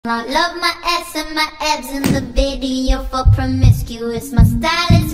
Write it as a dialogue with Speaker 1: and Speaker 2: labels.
Speaker 1: I love my ass and my abs in the video for promiscuous. My style is